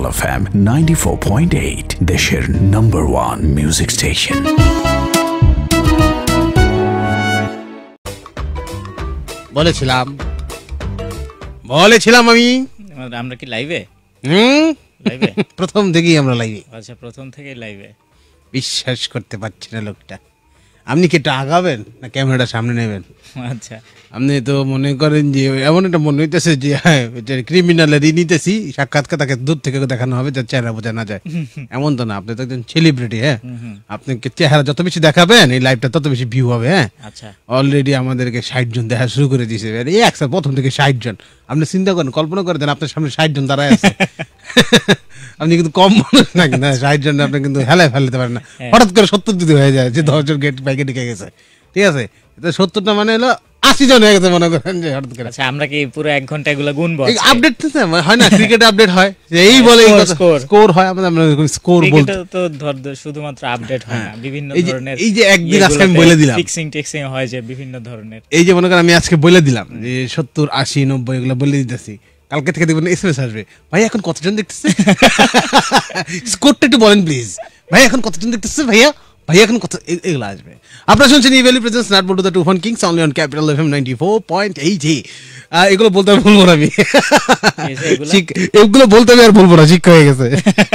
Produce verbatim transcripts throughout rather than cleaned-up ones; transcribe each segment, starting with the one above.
Capital FM ninety four point eight, দেশের number one music station. বলেছিলাম বলেছিলাম আমি আমরা কি লাইভে? হুম লাইভে প্রথম থেকেই আমরা লাইভে। আচ্ছা, প্রথম থেকেই লাইভে। বিশ্বাস করতে পারছি না লোকটা। আপনি কি এটা আগাবেন না ক্যামেরাটা সামনে নেবেন? আচ্ছা, আপনি তো মনে করেন যে এমন একটা মনে হইতেছে যে হ্যাঁ ক্রিমিনালেরই নিতেছি সাক্ষাৎকার, তাকে দূর থেকে দেখানো হবে যার চেহারা বোঝা না যায়। এমন তো না, আপনি তো একজন সেলিব্রিটি। হ্যাঁ, আপনাকে চেহারা যত বেশি দেখাবেন এই লাইভটা তত বেশি ভিউ হবে। হ্যাঁ, আচ্ছা, অলরেডি আমাদেরকে ষাট জন দেখা শুরু করে দিয়েছে। এই একসাথে প্রথম থেকে ষাট জন। আপনি চিন্তা করেন, কল্পনা করে দেন আপনার সামনে ষাট জন দাঁড়ায় আছে। আপনি কিন্তু কম মানুষ নাকি না, ষাট জন আপনি কিন্তু হেলায় ফেলতে পারেন না। হঠাৎ করে সত্তর যদি হয়ে যায় যে দশ জন গেট বাইকে ঢুকে গেছে, ঠিক আছে, সত্তরটা মানে হলো আশি জন হয়ে গেছে মনে করেন যে হঠাৎ করে। আচ্ছা, আমরা কি পুরো এক ঘন্টা এগুলো গুনবো? আপডেট হয় না, ক্রিকেট আপডেট হয়, এই বলে স্কোর হয় আমাদের, আমরা স্কোর বলতে তো ধর শুধুমাত্র আপডেট হয় না, বিভিন্ন ধরনের। এই যে একদিন আজকে আমি বলে দিলাম ফিক্সিং টেক্সিং হয় যে বিভিন্ন ধরনের। এই যে মনে করেন আমি আজকে বলে দিলাম যে সত্তর আশি নব্বই এগুলো বলে দিতেছি, কালকে থেকে দেখবেন এসএমএস আসবে, ভাই এখন কতজন দেখতেছে, স্কোরটা একটু বলেন প্লিজ, ভাই এখন কতজন দেখতেছে, ভাইয়া ভাই এখন কত, এগুলো আসবে। আপনারা শুনছেন Evaly presents nut Boltu the to fun kings only on capital FM ninety four point eight. এগুলো বলতে আমি ভুলবো না, আমি এগুলো বলতে আমি আর ভুলবো না, শিক্ষা হয়ে গেছে।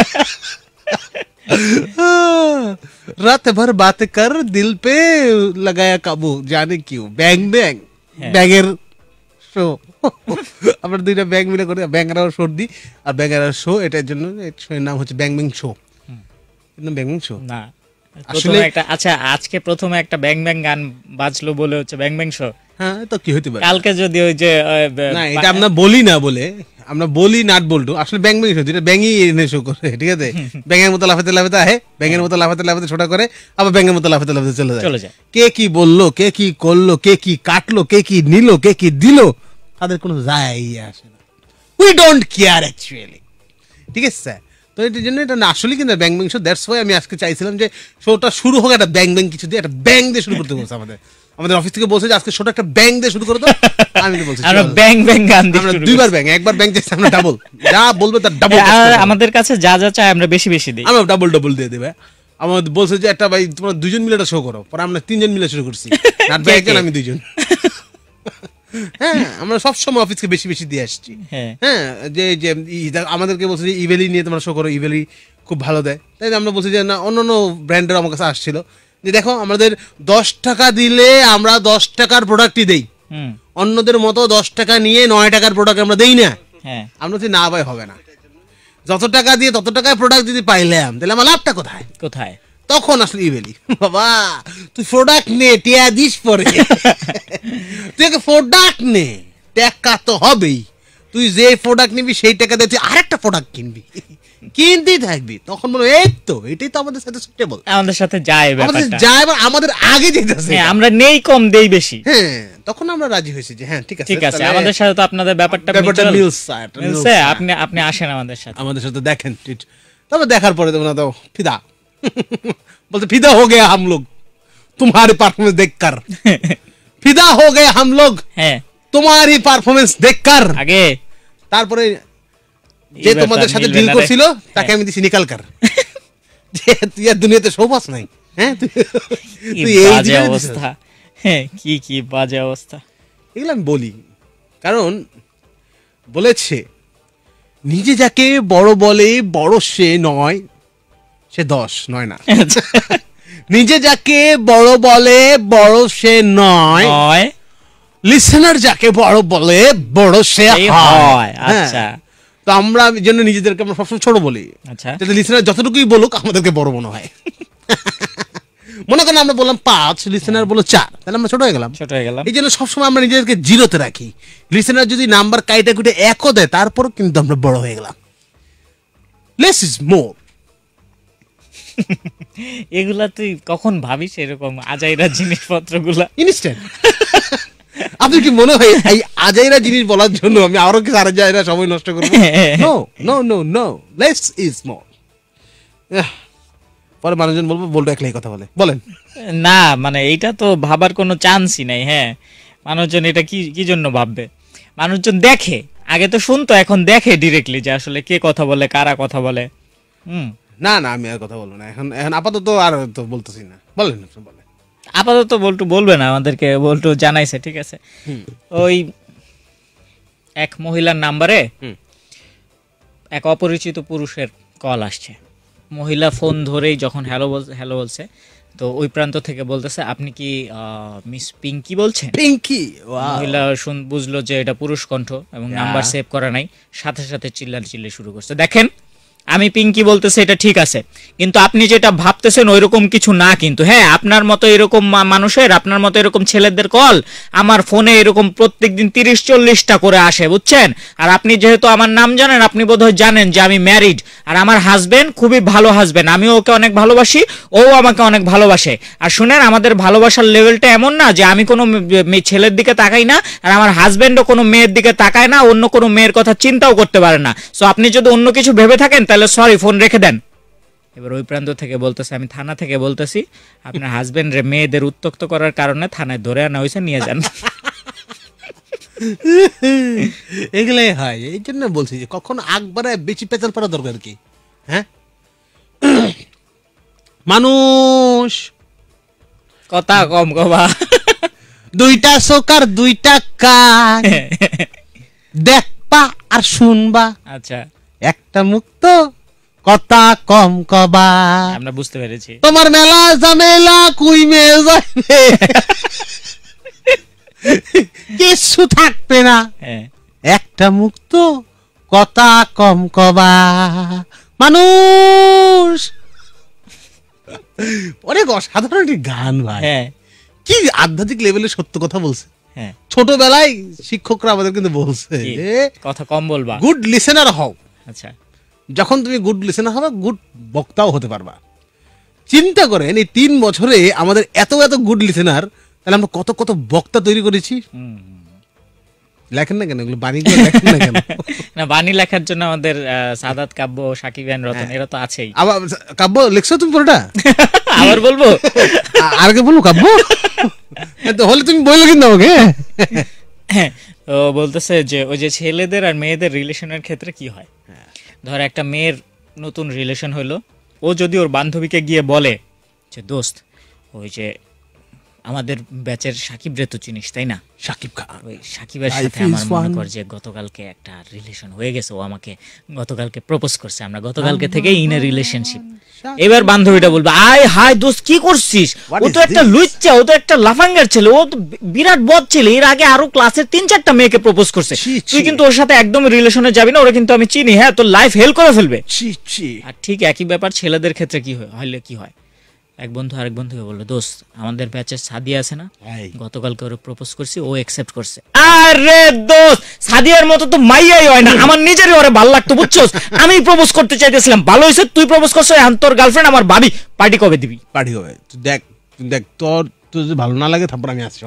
রাত ভর বাত কর দিল পে লাগায়া কাবু জানে কিউ, ব্যাং ব্যাং ব্যাঙের শো। আমরা দুইটা ব্যাং মিলে করি, ব্যাঙের শো দিই আর ব্যাঙের শো, এটার জন্য শোয়ের নাম হচ্ছে ব্যাং ব্যাং শো। ব্যাং ব্যাং শো না আসলে একটা। আচ্ছা, আজকে প্রথমে একটা ব্যাং ব্যাং গান বাজলো বলে হচ্ছে ব্যাং ব্যাং শো। হ্যাঁ, তো কি হইতে পারে, কালকে যদি ওই যে না এটা আমরা বলি না বলে, আমরা বলি নাট বলটু, আসলে ব্যাং ব্যাং শো, যেটা ব্যাঙই এনে শো করে, ঠিক আছে, ব্যাঙের মতো লাফাতে লাফাতে আহে, ব্যাঙের মতো লাফাতে লাফাতে ছোটা করে, আবার ব্যাঙের মতো লাফাতে লাফাতে চলে যায় চলে যায় কে কি বললো, কে কি করলো, কে কি কাটলো, কে কি নিল, কে কি দিল, তাদের কোনো যায় আসে না। উই ডোন্ট কেয়ার অ্যাকচুয়ালি, ঠিক আছে স্যার। তো এটার জন্য এটা আসলে কিন্তু bang bang show, that's why আমি আজকে চাইছিলাম যে শোটা শুরু হোক একটা ব্যাং ব্যাং কিছু দিয়ে, একটা ব্যাং দিয়ে শুরু করতে বলছে আমাদের আমাদের অফিস থেকে বলছে যে আজকে শোটা একটা ব্যাং দিয়ে শুরু করে দাও। আমি তো বলছি আমরা ব্যাং ব্যাং গান দিয়ে আমরা দুইবার ব্যাং, একবার ব্যাং চাইছি আমরা ডাবল, যা বলবে তার ডাবল। আমাদের কাছে যা যা চাই আমরা বেশি বেশি দিই, আমরা ডাবল ডাবল দিয়ে দেবে। আমাদের বলছে যে একটা ভাই তোমরা দুজন মিলে একটা শো করো, পরে আমরা তিনজন মিলে শুরু করছি, নাট ভাই একজন আমি দুইজন। হ্যাঁ, আমরা সবসময় অফিসকে বেশি বেশি দিয়ে আসছি। হ্যাঁ, যে যে আমাদেরকে বলছে যে ইভেলি নিয়ে তোমরা শো করো, ইভেলি খুব ভালো দেয়, তাই আমরা বলছি যে না অন্য অন্য ব্র্যান্ডের আমার কাছে আসছিল যে দেখো আমাদের দশ টাকা দিলে আমরা দশ টাকার প্রোডাক্টই দেই, অন্যদের মতো দশ টাকা নিয়ে নয় টাকার প্রোডাক্ট আমরা দেই না। আমরা বলছি না ভাই হবে না, যত টাকা দিয়ে তত টাকায় প্রোডাক্ট যদি পাইলাম তাহলে আমার লাভটা কোথায় কোথায় তখন আসলে ইভেলি বাবা তুই প্রোডাক্ট নে, টিয়া দিস পরে, তুই প্রোডাক্ট নে, টাকা তো হবেই, তুই যে প্রোডাক্ট নিবি সেই টাকা দিয়ে তুই আরেকটা প্রোডাক্ট কিনবি, কিনতেই থাকবি, তখন বলো এই তো এটাই তো আমাদের সাথে সুটেবল, আমাদের সাথে যায় ব্যাপারটা, যায় আমাদের আগে যেতেছে, আমরা নেই কম দেই বেশি। হ্যাঁ, তখন আমরা রাজি হয়েছি যে হ্যাঁ ঠিক আছে ঠিক আছে, আমাদের সাথে তো আপনাদের ব্যাপারটা ব্যাপারটা মিলছে, আপনি আপনি আসেন আমাদের সাথে, আমাদের সাথে দেখেন, তবে দেখার পরে দেবো না তো ফিদা বলতে ফিদা হো গয়া হাম লোগ तुम्हारी परफॉर्मेंस देखकर, फिदा हो गए हम लोग तुम्हारी परफॉर्मेंस देखकर। আগে তারপরে যে তোমাদের সাথে ডিল করছিল তাকে আমি দিছি নিকাল কর, যে তুই আর দুনিয়াতে শোবাস নাই। হ্যাঁ, তুই এই বাজে অবস্থা, হ্যাঁ কি কি বাজে অবস্থা, এগুলো আমি বলি কারণ বলেছে নিজে যাকে বড় বলে বড় সে নয়, সে দশ নয় না, নিজে যাকে বড় বলে বড় সে নয়, লিসেনার যাকে বড় বলে বড় সে হয়। আচ্ছা, তো আমরা জন্য নিজেদেরকে আমরা সবসময় ছোট বলি, আচ্ছা, যাতে লিসেনার যতটুকুই বলুক আমাদেরকে বড় মনে হয়। মনে করেন আমরা বললাম পাঁচ, লিসেনার বললো চার, তাহলে আমরা ছোট হয়ে গেলাম, ছোট হয়ে গেলাম। এই জন্য সবসময় আমরা নিজেদেরকে জিরোতে রাখি, লিসেনার যদি নাম্বার কাইটা কুটে একও দেয় তারপরও কিন্তু আমরা বড় হয়ে গেলাম। Less is more. এগুলা তুই কখন ভাবিস এরকম আজাইরা জিনিসপত্র গুলা ইনস্ট্যান্ট? আপনি কি মনে হয় এই আজাইরা জিনিস বলার জন্য আমি আরো কিছু আজাইরা সময় নষ্ট করবো? No no no no, less is more. পরে মানুষজন বলবো বলতো একলাই কথা বলে, বলেন না, মানে এইটা তো ভাবার কোনো চান্সই নাই। হ্যাঁ, মানুষজন এটা কি কি জন্য ভাববে, মানুষজন দেখে আগে তো শুনতো, এখন দেখে ডিরেক্টলি যে আসলে কে কথা বলে, কারা কথা বলে। হুম না না আমি আর কথা বলবো না এখন, এখন আপাতত আর তো বলতেছি না। বলেন আপনি, বলেন। আপাতত বল্টু বলবে না আমাদেরকে, বল্টু জানাইছে, ঠিক আছে। ওই এক মহিলার নাম্বারে হুম। এক অপরিচিত পুরুষের কল আসছে। মহিলা ফোন ধরেই যখন হ্যালো বল হ্যালো বলছে, তো ওই প্রান্ত থেকে বলতেছে, আপনি কি মিস পিঙ্কি বলছেন? পিঙ্কি, মহিলা শুন বুঝলো যে এটা পুরুষ কণ্ঠ এবং নাম্বার সেভ করা নাই, সাথে সাথে চিল্লা চিল্লি শুরু করছে। দেখেন, আমি পিঙ্কি বলতেছি, এটা ঠিক আছে, কিন্তু আপনি যেটা ভাবতেছেন ওইরকম কিছু না। কিন্তু হ্যাঁ, আপনার মতো এরকম মানুষের, আপনার মতো এরকম ছেলেদের কল আমার ফোনে এরকম প্রত্যেকদিন তিরিশ চল্লিশটা করে আসে, বুঝছেন? আর আপনি যেহেতু আমার নাম জানেন, আপনি বোধহয় জানেন যে আমি ম্যারিড, আর আমার হাজবেন্ড খুবই ভালো হাজবেন্ড, আমিও ওকে অনেক ভালোবাসি, ও আমাকে অনেক ভালোবাসে। আর শুনেন, আমাদের ভালোবাসার লেভেলটা এমন না যে আমি কোনো ছেলের দিকে তাকাই না, আর আমার হাজবেন্ডও কোনো মেয়ের দিকে তাকায় না, অন্য কোনো মেয়ের কথা চিন্তাও করতে পারে না। সো আপনি যদি অন্য কিছু ভেবে থাকেন তাহলে সরি, ফোন রেখে দেন। এবার ওই প্রান্ত থেকে বলতেছে, আমি থানা থেকে বলতেছি, আপনার হাজবেন্ড রে মেয়েদের উত্তক্ত করার কারণে থানায় ধরে আনা হয়েছে, নিয়ে যান। এগুলাই হয়, এই জন্য বলছি যে কখনো একবারে বেশি পেঁচাল পড়া দরকার কি? হ্যাঁ, মানুষ কথা কম কবা, দুইটা চোখ আর দুইটা কান, দেখবা আর শুনবা, আচ্ছা একটা মুক্ত কথা কম কবা। আমরা বুঝতে পেরেছি। তোমার মেলা ঝামেলা কুই মেয়ে যাবে, কিছু থাকবে না, হ্যাঁ, একটা মুক্ত কথা কম কবা। মানুষ অনেক অসাধারণ একটি গান ভাই, হ্যাঁ, কি আধ্যাত্মিক লেভেলে সত্য কথা বলছে। হ্যাঁ, ছোটবেলায় শিক্ষকরা আমাদের কিন্তু বলছে কি? যে কথা কম বলবা। গুড লিসেনার হও। আচ্ছা, যখন তুমি গুড লিসেনার হবে, গুড বক্তাও হতে পারবা। চিন্তা করেন, এই তিন বছরে আমাদের এত এত গুড লিসেনার, তাহলে আমরা কত কত বক্তা তৈরি করেছি। হুম। লেখেন না কেন এগুলো, বাণী লেখেন না কেন? না, বাণী লেখার জন্য আমাদের আহ, সাদাত কাব্য, সাকিব আন রতন, এরা তো আছেই। আবার কাব্য লিখছো তুমি পুরোটা? আবার বলবো, আ- আর আগে বলবো কাব্য তো হলে তুমি বললে কিন্তু আমাকে। হ্যাঁ, ও বলতেছে যে ওই যে ছেলেদের আর মেয়েদের রিলেশনের ক্ষেত্রে কি হয়, ধর একটা মেয়ের নতুন রিলেশন হলো, ও যদি ওর বান্ধবীকে গিয়ে বলে যে দোস্ত, ওই যে আমাদের ব্যাচের সাকিব রে তো চিনিস তাই না, সাকিব খান, ওই সাকিবের Life সাথে আমার is মনে one. কর যে গতকালকে একটা রিলেশন হয়ে গেছে, ও আমাকে গতকালকে প্রপোজ করছে, আমরা গতকালকে থেকেই ইন এ রিলেশনশিপ। এবার বান্ধবীটা বলবে, আয় হাই দোস্ত কি করছিস, What ও is তো একটা this? লুচ্চা, ও তো একটা লাফাঙ্গার ছেলে, ও তো বি- বিরাট বদ ছেলে, এর আগে আরো ক্লাসের তিন চারটা মেয়েকে প্রপোজ করছে, ছি, তুই ছি। কিন্তু ওর সাথে একদম রিলেশনে যাবি না, ওরা কিন্তু আমি চিনি, হ্যাঁ তোর লাইফ হেল করে ফেলবে। ছি ছি। আর ঠিক একই ব্যাপার ছেলেদের ক্ষেত্রে কি হয়, হইলে কি হয়, এক বন্ধু আরেক বন্ধুকে বললো, দোস্ত আমাদের ব্যাচের সাদিয়া আছে না, এই। গতকালকে ওরে প্রপোজ করছি, ও অ্যাকসেপ্ট করছে। আরে দোস্ত, সাদিয়ার মতো তো মাইয়াই হয় না, আমার নিজেরই ওরে ভালো লাগতো, বুঝছস, আমি প্রপোজ করতে চাইতেছিলাম, ভালো হয়েছে তুই প্রপোজ করছিস, এখন তোর গার্লফ্রেন্ড আমার ভাবি, পার্টি কবে দিবি? পার্টি হবে, তুই দেখ, তুই দেখ, তোর তোর যদি ভালো না লাগে তারপর আমি আসছি।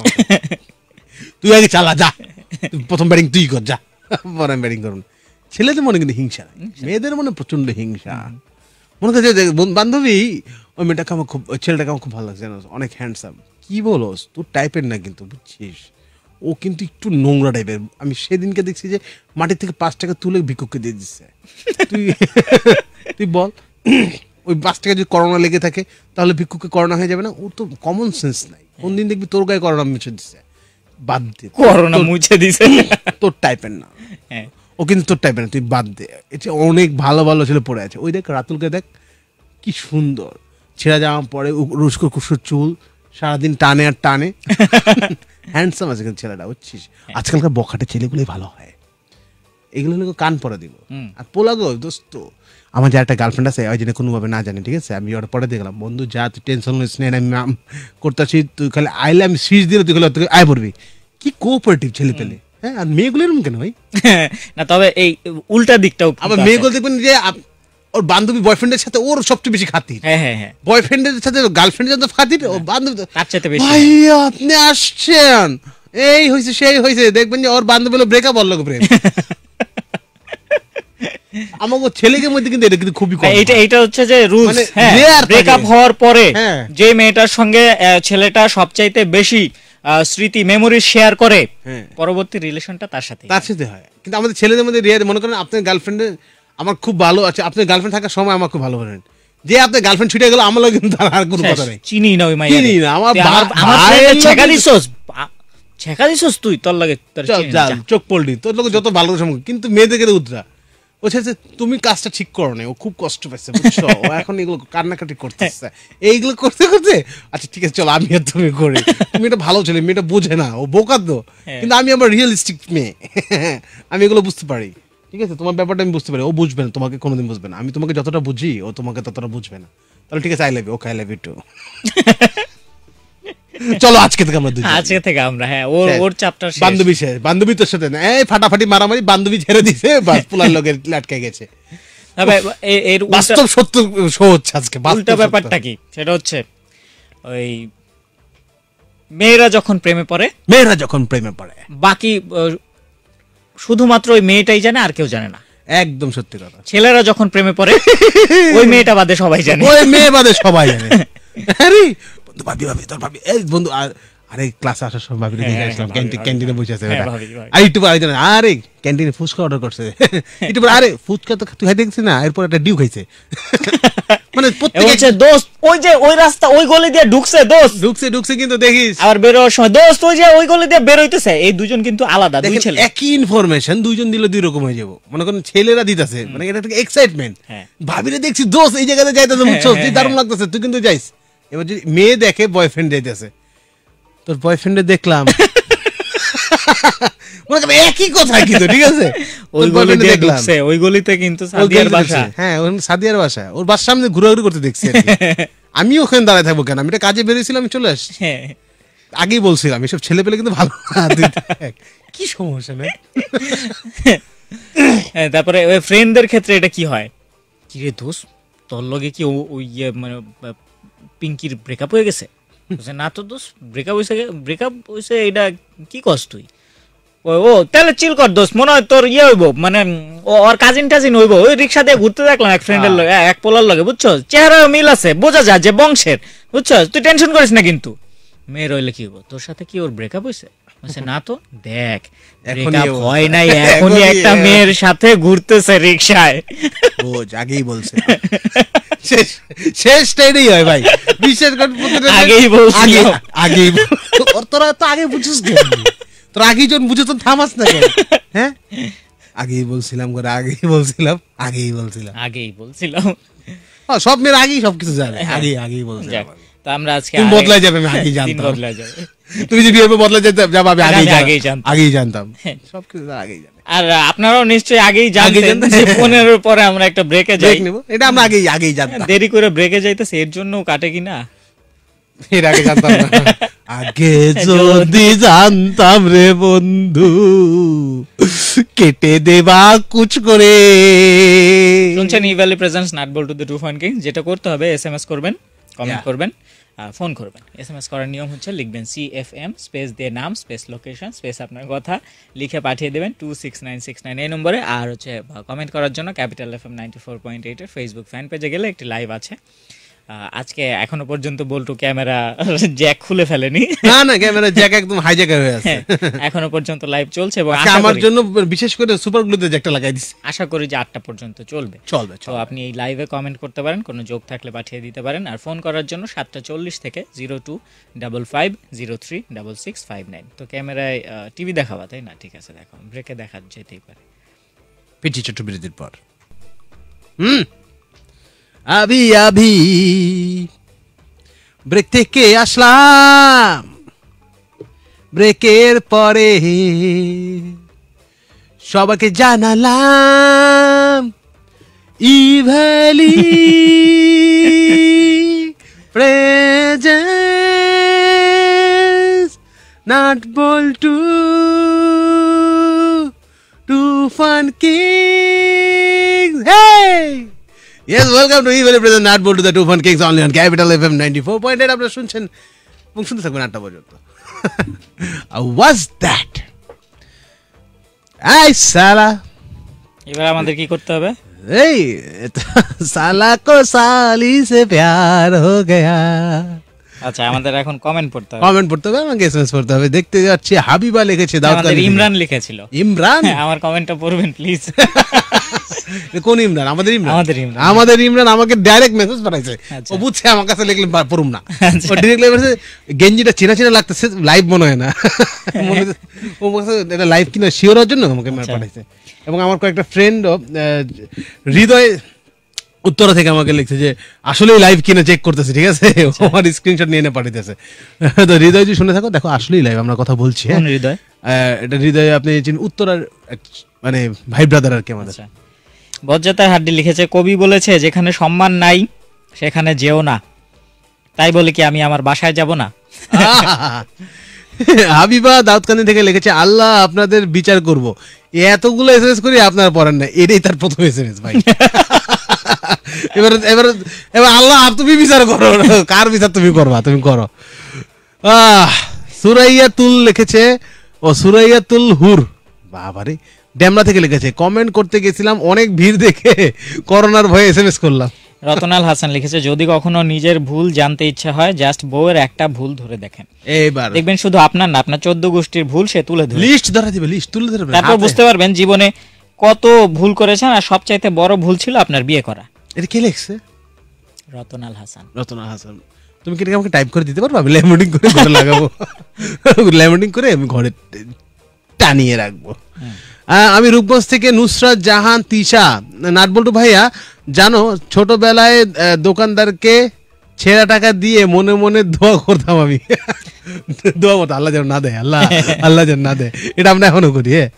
তুই আগে চালা, যা, তুই প্রথম ব্যাটিং তুই কর, যা, পরে আমি ব্যাটিং করুন। ছেলেদের মনে কিন্তু হিংসা নাই, মেয়েদের মনে প্রচন্ড হিংসা। মনে করছে যে বন- বান্ধবী, ওই মেয়েটাকে আমার খুব, ওই ছেলেটাকে আমার খুব ভালো লাগছে, জানো, অনেক হ্যান্ডসাম। কি বলোস, তোর টাইপের না কিন্তু, বুঝছিস, ও কিন্তু একটু নোংরা টাইপের। আমি সেদিনকে দেখছি যে মাটির থেকে পাঁচ টাকা তুলে ভিক্ষুককে দিয়ে দিচ্ছে। তুই তুই বল, ওই পাঁচ টাকা যদি করোনা লেগে থাকে তাহলে ভিক্ষুককে করোনা হয়ে যাবে না? ওর তো কমন সেন্স নাই। কোন দিন দেখবি তোর গায়ে করোনা মুছে দিচ্ছে, বাদ দে, করোনা মুছে দিছে। তোর টাইপের না, হ্যাঁ, ও কিন্তু তোর টাইপের না, তুই বাদ দে। এটা অনেক ভালো ভালো ছেলে পড়ে আছে। ওই দেখ রাতুলকে দেখ, কি সুন্দর ছেঁড়া জামা পরে, রুস্কো কুসুর চুল, সারাদিন টানে আর টানে, হ্যান্ডসাম আছে কিন্তু ছেলেটা, বুঝছিস। আজকালকার বখাটে ছেলেগুলোই ভালো হয়, এগুলো হলে কান পরে দিব। আর পোলাগো দোস্ত, আমার যার একটা গার্লফ্রেন্ড আছে, ওই জন্য কোনোভাবে না জানি, ঠিক আছে, আমি ওটা পরে দেখলাম, বন্ধু যা তুই টেনশন নিস না, আমি আম করতেছি, তুই খালি আইলে আমি সুইচ দিলে তুই খালি তুই আয় পড়বি। কি কোঅপারেটিভ ছেলে পেলে, হ্যাঁ। আর মেয়েগুলো এরকম কেন ভাই? না তবে এই উল্টা দিকটাও আবার মেয়েগুলো দেখবেন যে আপ- ওর বান্ধবী বয়ফ্রেন্ডের সাথে ওর সবচেয়ে বেশি খাতির, হ্যাঁ হ্যাঁ হ্যাঁ, বয়ফ্রেন্ডের সাথে গার্লফ্রেন্ডের যত খাতির, ও বান্ধবী তো, তার চাইতে বেশি। ভাইয়া আপনি আসছেন, এই হয়েছে সেই হয়েছে, দেখবেন যে ওর বান্ধবী হলো ব্রেকআপ, ওর লোক প্রেম। আমাকে ছেলেদের মধ্যে কিন্তু এটা কিন্তু খুবই কম। হ্যাঁ, এটা এটা হচ্ছে যে রুলস, মানে হ্যাঁ, rare থাকে। ব্রেকআপ হওয়ার পরে হ্যাঁ। যে মেয়েটার সঙ্গে আহ, ছেলেটা সবচাইতে বেশি আহ, স্মৃতি মেমোরি শেয়ার করে হ্যাঁ। পরবর্তী রিলেশনটা তার সাথে তার সাথে হয়, কিন্তু আমাদের ছেলেদের মধ্যে রিয়া মনে করেন আপনার গার্লফ্রেন্ডের আমার খুব ভালো আছে, আপনার গার্লফ্রেন্ড থাকার সময় আমার খুব ভালো ফ্রেন্ড, যে আপনার গার্লফ্রেন্ড ছুটে গেল আমার লগে কিন্তু তার আর কোনো কথা নেই, চিনি না ওই মাইয়া চিনি না, আমার তুই বা- আমার ভাইয়ের friend-এর ছেঁকা লগে- দিছস বা- ছেঁকা দিছস তুই তোর লাগে তোর চল, চিনি না, যা, যা। চোখ পড়লি তোর লোক যত ভালো সম্পর্ক, কিন্তু মেয়েদেরকে উদ্রা ও চাইছে তুমি কাজটা ঠিক করো না, ও খুব কষ্ট পাচ্ছে বুঝছো, ও এখন এগুলো কান্নাকাটি করতেছে, এইগুলো করতে করতে আচ্ছা ঠিক আছে চলো আমি আর তুমি করি, তুমি এটা ভালো ছেলে, মেয়েটা বোঝে না, ও বোকা তো, হ্যাঁ। কিন্তু আমি আমার রিয়েলিস্টিক মেয়ে, আমি এগুলো বুঝতে পারি, ঠিক আছে তোমার ব্যাপারটা আমি বুঝতে পারি, ও বুঝবে না, তোমাকে কোনোদিন বুঝবে না, আমি তোমাকে যতটা বুঝি ও তোমাকে ততটা বুঝবে না, তাহলে ঠিক আছে I love you, okay I love you too. চলো আজকে থেকে আমরা দুজন আজকে থেকে আমরা হ্যাঁ ওর শেষ। ওর চ্যাপ্টার বান্ধবী শেষ, বান্ধবী তোর সাথে না, এই ফাটাফাটি মারামারি, বান্ধবী ছেড়ে দিছে, বাস পোলার লোকের আটকে গেছে, তবে এ- এর উল্টা- বাস্তব সত্য শো হচ্ছে আজকে, বাস্তব উল্টা সত্য। ব্যাপারটা কি সেটা হচ্ছে ওই মেয়েরা যখন প্রেমে পড়ে মেয়েরা যখন প্রেমে পড়ে, বাকি আহ, শুধুমাত্র ওই মেয়েটাই জানে আর কেউ জানে না, একদম সত্যি কথা, ছেলেরা যখন প্রেমে পড়ে ওই মেয়েটা বাদে সবাই জানে। ওই মেয়ে বাদে সবাই জানে, আরে বন্ধু ভাবি ভাবি তোর ভাবি, এই বন্ধু আর- আরে ক্লাসে আসার সময় ভাবি দেখে হ্যাঁ, আসলাম, ভাবি, ক্যান্টিন ভাবি, ক্যান্টিনে বসে আছে হ্যাঁ, ওরা। ভাবি, ভাবি। আর একটু পরে আরেকজন, আরে ক্যান্টিনে ফুচকা অর্ডার করছে, একটু পরে আরে ফুচকা তো তুই খাইতে গেছিস না, এরপর একটা ডিউ খাইছে, মানে এ প্রত্যেকে বলছে দোস্ত ওই যে ওই রাস্তা ওই গলি দিয়ে ঢুকছে দোস্ত, ঢুকছে ঢুকছে কিন্তু দেখিস আবার বেরোবার সময় দোস্ত ওই যে ওই গলি দিয়ে বের হইতেছে, এই দুজন কিন্তু আলাদা দুই দেখেন ছেলে। একই ইনফরমেশন দুইজন দিলে দুই রকম হয়ে যাবো, মনে করেন ছেলেরা দিতেছে মানে এটা একটা এক্সাইটমেন্ট, হ্যাঁ। ভাবিরে দেখছি দোস্ত এই জায়গাতে যাইতেছে বুঝছো, হ্যাঁ, তুই দারুণ লাগতেছে তুই কিন্তু যাইস, এবার যদি মেয়ে দেখে বয়ফ্রেন্ড যাইতেছে, তোর বয়ফ্রেন্ডে দেখলাম মনে করেন একই কথা কিন্তু ঠিক আছে, ওই তোর গলি boyfriend-এ দিয়ে দেখলাম ঢুকছে ওই গলিতে কিন্তু ওই সাদিয়ার গলিতে বাসা। ঢুকছে। হ্যাঁ ওখানে সাদিয়ার বাসা, ওর বাসার সামনে ঘোরাঘুরি করতে দেখছি আর কি। আমি ওখানে দাঁড়ায় থাকবো কেন, আমি এটা কাজে বেরিয়েছিলাম, আমি চলে আসছি, হ্যাঁ আগেই বলছিলাম এসব ছেলে পেলে কিন্তু ভালো না, তুই দেখ, কি সমস্যা নেই, হ্যাঁ, তারপরে ওই ফ্রেন্ডদের ক্ষেত্রে এটা কি হয়, কি রে দোস্ত তোর লগে কি ও- ওই ইয়ে মানে আহ, পিঙ্কির ব্রেকআপ হয়ে গেছে? বলছে, না তো দোস্ত ব্রেকআপ হয়েছে ব্রেকআপ হয়েছে এটা কি কস তুই? ও ও তাহলে চিল কর দোস্ত, মনে হয় তোর ইয়ে হইব মানে উম, ও- ওর কাজিন টাজিন হইব, ওই রিক্সা দিয়ে ঘুরতে দেখলাম এক ফ্রেন্ডের লগে এক পোলার লগে বুঝছো, চেহারা মিল আছে বোঝা যায় যে বংশের, বুঝছো তুই টেনশন করিস না, কিন্তু মেয়ের হইলে কি হইব, তোর সাথে কি ওর ব্রেকআপ হয়েছে? বলছে না তো, দেখ এখনই ব্রেকআপ ও- হয় নাই, এখনই এখনই একটা এ- মেয়ের সাথে ঘুরতেছে রিক্সায়। বোঝ আগেই বলছে, শেষ শেষ স্টেডই হয় ভাই, বিশ্বাস কর প্রত্যেকটা- আগেই বলছিলাম। আগে- আগেই বল- ওর তোরা তো আগে বুঝছিস কেন, তোরা আগেই যখন বুঝে তো থামাস না কেন, হ্যাঁ আগেই বলছিলাম করে আগেই বলছিলাম আগেই বলছিলাম, আগেই বলছিলাম। ও, সব মেয়ের আগেই সবকিছু জানে, আগেই আগেই বলছিলাম, যাক, তো আমরা আজকে তুমি আরে- বদলাই যাবে, আমি আগেই দিন জানতাম, বদলাই যাবে। তুমি যদি এভাবে বদলাই যেতে যাবো আমি আগেই আমি জান- আগেই জানতাম। আগেই জানতাম, সবকিছু তারা আগেই জানে, আর আপনারাও নিশ্চয়ই আগেই জানতেন জানতেন। যে পনেরোর পরে আমরা একটা ব্রেকে যাই, দেখ নেবো, এটা আমরা আগেই আগেই জানতাম, দেরি করে ব্রেকে যাইতেছে এর জন্য কাটে কিনা। এর আগে জানতাম না, আগে যদি জানতাম রে বন্ধু কেটে দেবা কুচ করে, শুনছেন Evaly presents nut ball to the two point king. যেটা করতে হবে এসএমএস করবেন, কমেন্ট Yeah. করবেন, ফোন করবেন। এসএমএস করার নিয়ম হচ্ছে লিখবেন সি এফ এম স্পেস দিয়ে নাম স্পেস লোকেশন স্পেস আপনার কথা লিখে পাঠিয়ে দেবেন two six nine six nine এই নম্বরে। আর হচ্ছে কমেন্ট করার জন্য capital F M ninety four point এইটের ফেসবুক ফ্যান পেজে গেলে একটি লাইভ আছে। আহ, আজকে এখনো পর্যন্ত বল্টু ক্যামেরা জ্যাক খুলে ফেলেনি, না না ক্যামেরা জ্যাক একদম হাইজ্যাক হয়ে আছে, এখনো পর্যন্ত লাইভ চলছে এবং আজকে আশা আমার করি- জন্য বিশেষ করে সুপার গ্লুতে জ্যাকটা লাগাই দিছি, আশা করি যে আটটা পর্যন্ত চলবে। চলবে তো আপনি এই লাইভে কমেন্ট করতে পারেন, কোনো যোগ থাকলে পাঠিয়ে দিতে পারেন। আর ফোন করার জন্য সাতটা চল্লিশ থেকে zero two double five zero three double six five nine. তো ক্যামেরায় টিভি দেখাবা তাই না? ঠিক আছে, দেখো ব্রেকে দেখা যেতেই পারে। পিছি ছোট্ট বিরতির পর হুম আবি আবি ব্রেক থেকে আসলাম, ব্রেকের পরে সবাইকে জানালাম Evaly presents nut Boltu to fun kings. Hey! Yes, welcome to Evil Present Not Bold to the Two Fun Kings only on Capital F M ninety four point eight. আপনারা শুনছেন এবং শুনতে থাকবেন আটটা পর্যন্ত। How was that? Ay, সালা এবার আমাদের কি করতে হবে? এই সালা কো সালি সে প্যার হো গয়া, আচ্ছা আমাদের এখন কমেন্ট পড়তে হবে, কমেন্ট পড়তে হবে, আমাকে এসএমএস পড়তে হবে। দেখতে যাচ্ছি হাবিবা লিখেছে, দাউদ আমাদের কালী ইমরান লিখেছিল। ইমরান, আমার কমেন্টটা পড়বেন প্লিজ। কোন ইমরান? আমাদের ইমরান, আমাদের ইমরান। আমাদের ইমরান আমাকে ডাইরেক্ট মেসেজ পাঠাইছে, আচ্ছা। ও বুঝছে আমার কাছে লিখলে পা- পড়ুম না, আচ্ছা। ও ডাইরেক্ট বলেছে গেঞ্জিটা চেনা চেনা লাগতেছে, লাইভ মনে হয় না, মনে হচ্ছে- ও বলছে এটা লাইভ কিনা শিওর হওয়ার জন্য আমাকে আচ্ছা। পাঠাইছে। এবং আমার কয়েকটা ফ্রেন্ড হৃদয় উত্তরা থেকে আমাকে লিখছে যে আসলেই লাইভ কিনা চেক করতেছে, ঠিক আছে, ও আমার স্ক্রিনশট নিয়ে এনে পাঠাইতেছে। তো হৃদয় যদি শুনে থাকো, দেখো আসলেই লাইভ আমরা কথা বলছি, হ্যাঁ? কোন হৃদয়? আহ, এটা হৃদয় আপনি চিনেন, উত্তরার এক- মানে ভাই ব্রাদার আর কি আমাদের। আচ্ছা বজ্জাতার হাড্ডি লিখেছে, কবি বলেছে যেখানে সম্মান নাই সেখানে যেও না, তাই বলে কি আমি আমার বাসায় যাব না? হাবিবা দাউদকান্দি থেকে লিখেছে, আল্লাহ আপনাদের বিচার করব, এতগুলো এসএমএস করি আপনারা পড়েন না, এটাই তার প্রথম এসএমএস ভাই। এবার এবার এবার আল্লাহ তুমি বিচার করো, কার বিচার তুমি করবা, তুমি করো। আহ সুরাইয়া তুল লিখেছে, ও সুরাইয়া তুল হুর, বাবারে ডেমরা থেকে লিখেছে, কমেন্ট করতে গেছিলাম অনেক ভিড় দেখে করোনার ভয়ে এসএমএস করলাম। রতনাল হাসান লিখেছে, যদি কখনো নিজের ভুল জানতে ইচ্ছা হয় জাস্ট বউয়ের একটা ভুল ধরে দেখেন, এইবার দেখবেন শুধু আপনার না আপনার চোদ্দ গোষ্ঠীর ভুল সে তুলে ধরে, লিস্ট ধরা দিবে, লিস্ট তুলে ধরবে, তারপর বুঝতে পারবেন জীবনে কত ভুল করেছেন, আর সবচাইতে বড় ভুল ছিল আপনার বিয়ে করা। এটা কে লিখছে? রতনাল হাসান। রতনা হাসান, তুমি কি এটা আমাকে টাইপ করে দিতে পারবে? আমি ল্যামিনেটিং করে ঘরে লাগাবো, ল্যামিনেটিং করে আমি ঘরে টানিয়ে রাখবো। আহ, আমি রূপগঞ্জ থেকে নুসরাত জাহান তিশা, নাটবল্টু ভাইয়া জানো ছোটবেলায় আহ, দোকানদারকে ছেঁড়া টাকা দিয়ে মনে মনে দোয়া করতাম আমি, দোয়া করতাম আল্লাহ যেন না দেয়, আল্লাহ আল্লাহ যেন না দেয়, এটা আমরা এখনো করি, হ্যাঁ,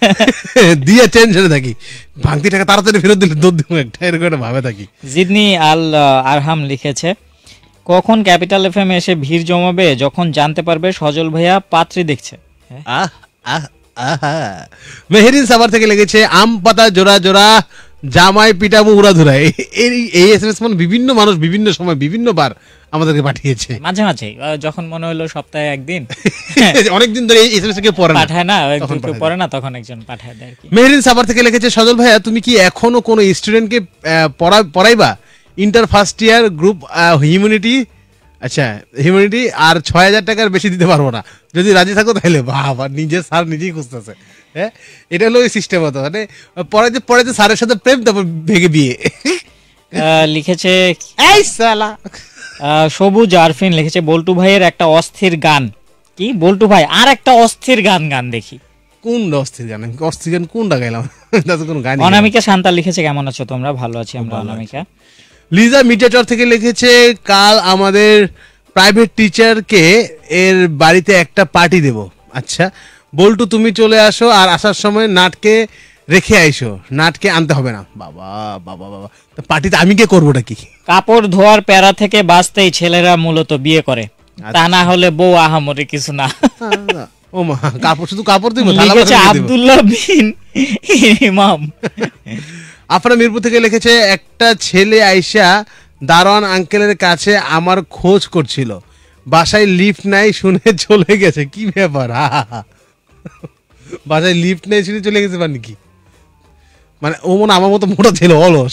দিয়ে টেনশনে থাকি, ভাঙতি টাকা তাড়াতাড়ি ফেরত দিলে দৌড় দিব একটা, এরকম একটা ভাবে থাকি। জিদনি আল আহ, আরহাম লিখেছে, কখন ক্যাপিটাল এফএম এসে ভিড় জমাবে, যখন জানতে পারবে সজল ভাইয়া পাত্রী দেখছে। হ্যাঁ? আহ আহ আহা। মেহেরিন সাভার থেকে লেগেছে, আম পাতা জোড়া জোড়া জামাই পিটামু উড়াধুরা, এই এই এসএমএস মানে বিভিন্ন মানুষ বিভিন্ন সময় বিভিন্ন বার আমাদেরকে পাঠিয়েছে, মাঝে মাঝে আহ, যখন মনে হলো সপ্তাহে একদিন অনেকদিন ধরে এই এসএমএস কে পড়ে না, পাঠায় না, ওই তখন কেউ পাঠায় পড়ে না তখন একজন পাঠায় দেয় আর কি। মেহেরিন সাভার থেকে লিখেছে, সজল ভাইয়া তুমি কি এখনো কোনো স্টুডেন্টকে পড়া পড়াইবা inter first year group humanity, আচ্ছা হিউম্যানিটি, আর ছয় হাজার টাকার বেশি দিতে পারবো না, যদি রাজি থাকো তাহলে। বাবা নিজের স্যার নিজেই খুঁজতেছে, হ্যাঁ, এটা হলো ওই সিস্টেম হতো, মানে পড়াইতে পড়াইতে স্যারের সাথে প্রেম, তারপর ভেগে বিয়ে। আহ, লিখেছে এই সালা, আহ, সবুজ আরফিন লিখেছে, বল্টু ভাইয়ের একটা অস্থির গান, কি বল্টু ভাই আর একটা অস্থির গান গান দেখি। কোন অস্থির গান? অস্থির গান কোনটা গাইলাম? তাতে কোনো গান। অনামিকা শান্তা লিখেছে, কেমন আছো তোমরা? ভালো আছি আমরা অনামিকা। লিজা মির্জাচর থেকে লিখেছে, কাল আমাদের প্রাইভেট টিচারকে এর বাড়িতে একটা পার্টি দেব, আচ্ছা বল্টু তুমি চলে আসো, আর আসার সময় নাটকে রেখে আইসো, নাটকে আনতে হবে না। বাবা বাবা বাবা, পার্টিতে আমি কে করবোটা কি? কাপড় ধোয়ার প্যারা থেকে বাঁচতেই ছেলেরা মূলত বিয়ে করে, তা না হলে বউ আহামরি কিছু না। ও মা, কাপড় শুধু কাপড় দিব? লিখেছে আব্দুল্লাহ বিন ইমাম। আফরা মিরপুর থেকে লিখেছে, একটা ছেলে আইসা দারোয়ান আঙ্কেলের কাছে আমার খোঁজ করছিল, বাসায় লিফট নাই শুনে চলে গেছে, কি ব্যাপার? হা হা হা। বাসায় লিফট নেই শুনে চলে গেছে মানে কি? মানে ও মনে আমার মতো মোটা ছিল, অলস,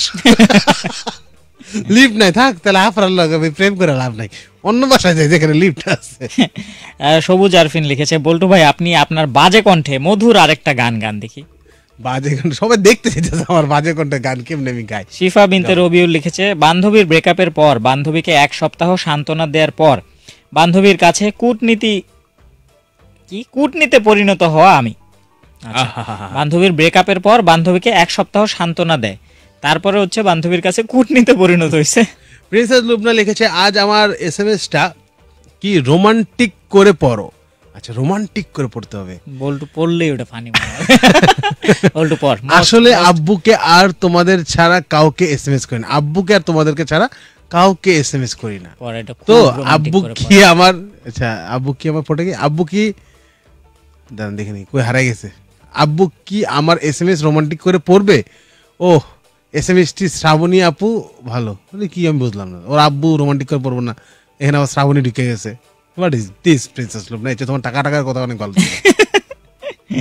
লিফট নাই, থাক তাহলে আফরার লাগাবে, প্রেম করে লাভ নাই, অন্য বাসায় যাই যেখানে লিফট আছে। আহ, সবুজ আরফিন লিখেছে, বল্টু ভাই আপনি আপনার বাজে কণ্ঠে মধুর আরেকটা গান গান দেখি। বাজে গান সবাই দেখতে চাইতেছে, আমার বাজে কোনটা গান কেমনে আমি গাই। শিফা বিনতে রবিউল লিখেছে, বান্ধবীর ব্রেকআপের পর বান্ধবীকে এক সপ্তাহ সান্ত্বনা দেওয়ার পর বান্ধবীর কাছে কূটনীতি কি কূটনীতিতে পরিণত হওয়া আমি। আচ্ছা, বান্ধবীর ব্রেকআপের পর বান্ধবীকে এক সপ্তাহ সান্ত্বনা দেয়, তারপরে হচ্ছে বান্ধবীর কাছে কূটনীতিতে পরিণত হয়েছে। প্রিন্সেস লুবনা লিখেছে, আজ আমার এসএমএসটা কি রোমান্টিক করে পড়ো, আচ্ছা রোমান্টিক করে পড়তে হবে, বল্টু পড়লেই ওটা ফানি মনে হয়। বল্টু পড়। আসলে আব্বুকে আর তোমাদের ছাড়া কাউকে এসএমএস করি না, আব্বুকে আর তোমাদেরকে ছাড়া কাউকে এসএমএস করি না, পড়, এটা খুব তো romantic আব্বু করে কি আমার, আচ্ছা আব্বু কি আমার পড়ে কি, আব্বু কি দাঁড়ান দেখে নি কই হারাই গেছে, আব্বু কি আমার এসএমএস রোমান্টিক করে পড়বে? ও এসএমএসটি শ্রাবণী আপু ভালো, মানে কি আমি বুঝলাম না, ওর আব্বু রোমান্টিক করে পড়বো না, এখানে আবার শ্রাবণী ঢুকে গেছে। What is this princess Lubna? এটা তোমার টাকা টাকার কথা অনেক গল্প।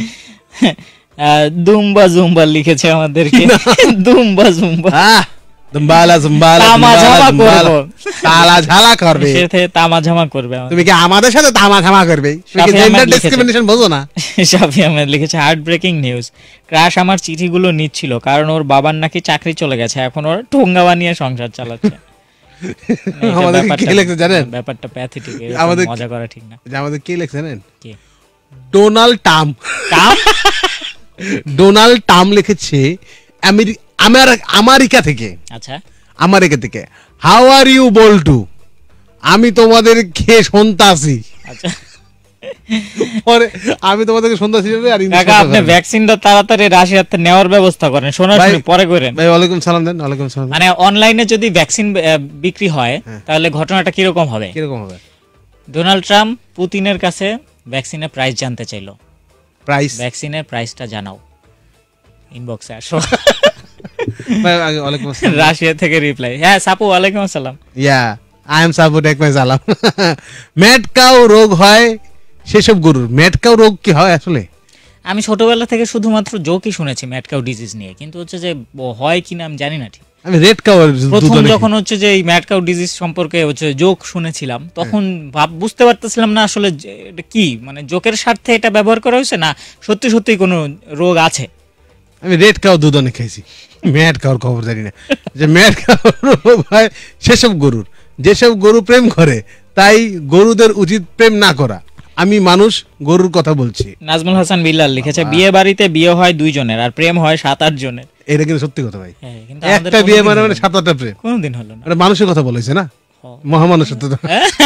আহ, দুম্বা জুম্বা লিখেছে আমাদেরকে, দুম্বা জুম্বা। আহ জম্বালা জম্বালা তামা ঝামা করবো। তালা ঝালা করবে। সাথে তামা ঝামা করবে আমাদের। তুমি কি আমাদের সাথে তামা ঝামা করবে? তুমি কি শাফি জেন্ডার আহমেদ লিখেছে। ডিসক্রিমিনেশন বোঝো না? শাফি আহমেদ লিখেছে হার্ট ব্রেকিং নিউজ, ক্রাশ আমার চিঠিগুলো নিচ্ছিল কারণ ওর বাবার নাকি চাকরি চলে গেছে, এখন ওর ঠোঙ্গা বানিয়ে সংসার চালাচ্ছে। এটা আমাদের ব্যাপারটা- কে লিখেছে জানেন? ব্যাপারটা প্যাথেটিক, আমাদের- মজা করা ঠিক না। যে আমাদের কে লিখছে জানেন? কে? ডোনাল্ড টাম। কাম? ডোনাল্ড টাম লিখেছে আমেরি- আমার- আমেরিকা থেকে, আচ্ছা, আমেরিকা থেকে। হাউ আর ইউ বল্টু, আমি তোমাদের কে শুনতাছি। আচ্ছা। পরে আমি তোমাদেরকে শুনতাছি আর ইংলিশ কাকা আপনি ভ্যাকসিনটা তাড়াতাড়ি রাশিয়াতে নেওয়ার ব্যবস্থা করেন, শোনাশুনি ভাই- পরে করেন। ভাই ওয়ালাইকুম সালাম দেন। ওয়ালাইকুম সালাম। মানে অনলাইনে যদি ভ্যাকসিন বিক্রি হয় তাহলে ঘটনাটা কিরকম হবে? কিরকম হবে? ডোনাল্ড ট্রাম্প পুতিনের কাছে ভ্যাকসিনের প্রাইস জানতে চাইলো। প্রাইস? ভ্যাকসিনের প্রাইসটা জানাও, ইনবক্সে আসো। ভাই আগে ওয়ালাইকুম আসসালাম। রাশিয়া থেকে রিপ্লাই, হ্যাঁ সাপু ওয়ালাইকুম আসসালাম। Yeah I am Sabu take my সালাম। ম্যাড কাউ রোগ হয় সেসব গরুর। ম্যাড কাউ রোগ কি হয় আসলে? আমি ছোটবেলা থেকে শুধুমাত্র জোকই শুনেছি ম্যাড কাউ ডিজিজ নিয়ে, কিন্তু হচ্ছে যে ব- হয় কিনা আমি জানি না ঠিক। আমি রেড কাউ প্রথম যখন হচ্ছে যে এই ম্যাড কাউ ডিজিজ সম্পর্কে হচ্ছে জোক শুনেছিলাম তখন ভাব বুঝতে পারতেছিলাম না আসলে যে এটা কি, মানে জোকের স্বার্থে এটা ব্যবহার করা হয়েছে না সত্যি সত্যি কোনো রোগ আছে। আমি রেড কাউ দুধ অনেক খাইছি, ম্যাড কাউর খবর জানি না। যে ম্যাড কাউ রোগ হয় সেসব গরুর। যেসব গরু প্রেম করে তাই গরুদের উচিত প্রেম না করা। আমি মানুষ, গরুর কথা বলছি। নাজমুল হাসান বিল্লাল লিখেছে বিয়ে বাড়িতে বিয়ে হয় দুইজনের আর প্রেম হয় সাত আট জনের। এটা কিন্তু সত্যি কথা ভাই। হ্যাঁ, কিন্তু আমাদের একটা বিয়ে কোনোদিন মানে হলো মানে না। সাত আটটা প্রেম। কোনোদিন হলো না। এটা মানুষের কথা বলেছে না, হ। মহামানুষ তো।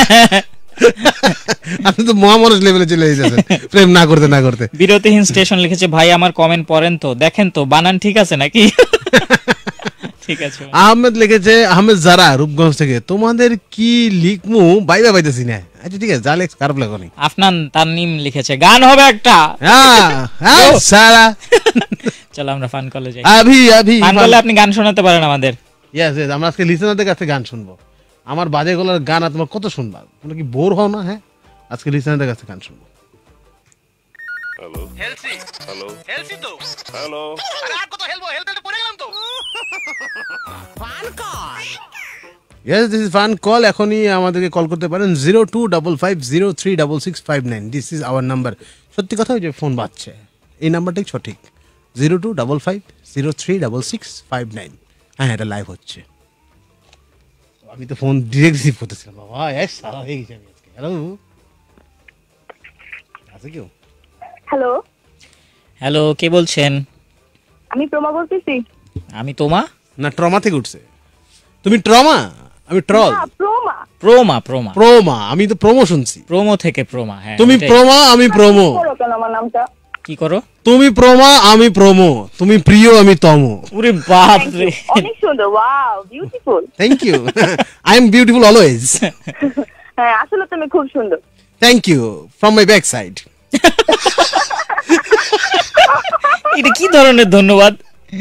আপনি তো মহামানুষ লেভেলে চলে এসেছেন প্রেম না করতে না করতে। বিরতিহীন স্টেশন লিখেছে ভাই আমার কমেন্ট পড়েন তো, দেখেন তো বানান ঠিক আছে নাকি? ঠিক আছে। আহমেদ লিখেছে, আহমেদ যারা রূপগঞ্জ থেকে, তোমাদের কি লিখমু বাইবা বাইতেছি না। আচ্ছা ঠিক আছে, যা লেখ খারাপ লাগো নি। আফনান তাননিম লিখেছে গান হবে একটা। হ্যাঁ হ্যাঁ সারা। চলো আমরা ফান কলে যাই। আভি আভি ফান কলে আপনি গান শোনাতে পারেন আমাদের। ইয়েস ইয়েস, আমরা আজকে লিসেনারদের কাছে গান শুনবো। আমার বাজে গলার গান আর তোমার কত শুনবা, তোমরা কি বোর হও না? হ্যাঁ, আজকে লিসেনারদের কাছে গান শুনবো। হ্যালো হেলসি হ্যালো হেলসি তো হ্যালো আরে আর কত হেলবো হেলতে পড়ে গেলাম তো। Yes this is fun call. এখনই আমাদেরকে কল করতে পারেন zero two double five zero three double six five nine. This is our number. সত্যি কথা ওই যে ফোন বাজছে, এই নাম্বারটাই সঠিক। Zero two double five zero three double six five nine. হ্যাঁ, এটা লাইভ হচ্ছে। আমি তো ফোন ডিরেক্ট রিসিভ করতেছিলাম। বাবা এস সারা হয়ে গেছে আমি আজকে। হ্যালো, আছে কেউ? হ্যালো, হ্যালো, কে বলছেন? আমি প্রমা বলতেছি। আমি তোমা না, ট্রমা থেকে উঠছে। তুমি ট্রমা, আমি ট্রল। না, প্রমা। প্রোমা প্রোমা প্রোমা, আমি তো প্রোমো শুনছি। প্রোমো থেকে প্রোমা। হ্যাঁ তুমি ওটাই। প্রোমা, আমি প্রোমো। করো কেন আমার নামটা? কি করো? তুমি প্রোমা, আমি প্রোমো। তুমি প্রিয়, আমি তম। ওরে বাপ Thank রে। you. অনেক সুন্দর, wow, beautiful. Thank you. I am beautiful always. হ্যাঁ, আসলে তুমি খুব সুন্দর। Thank you from my back side. এটা কি ধরনের ধন্যবাদ?